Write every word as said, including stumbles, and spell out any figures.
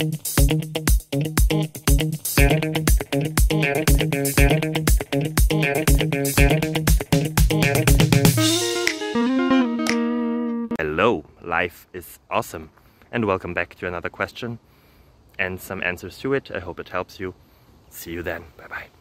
Hello, life is awesome, and welcome back to another question and some answers to it. I hope it helps you. See you then. Bye bye.